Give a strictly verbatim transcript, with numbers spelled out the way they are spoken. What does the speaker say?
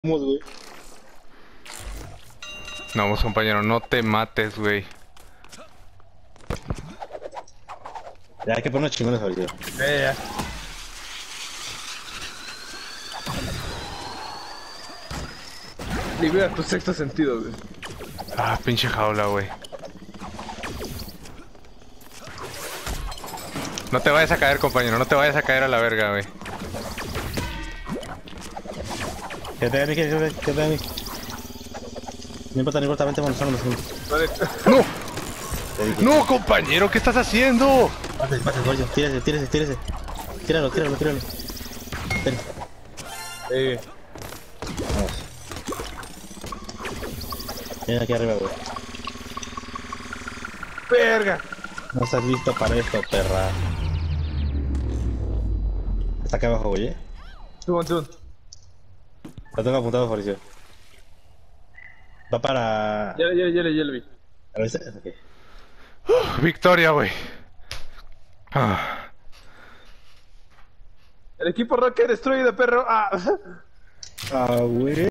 Güey. No, vamos, compañero, no te mates, güey. Ya hay que ponernos chingones ahorita. Ya, ya. Libera tu sexto sentido, güey. Ah, pinche jaula, güey. No te vayas a caer, compañero, no te vayas a caer a la verga, güey. Quédate a mí, quédate, quédate a mí. No importa, no importa, vente, vamos a los juntos. Vale. ¡No! ¡No, compañero! ¿Qué estás haciendo? Pase, pase, Goyo, tírese, tírese, tírese. Tíralo, tíralo, tíralo. Ven. Eh, Vamos. Viene aquí arriba, güey. verga. No estás listo para esto, perra. Está acá abajo, güey, eh. Tubón, tubón. Lo tengo apuntado, Fabricio. Va para... Ya, ya, ya, ya lo vi. ¿A ver, ok. Uf, victoria, güey. Ah. El equipo Rocket destruido, perro. Ah. Ah, güey.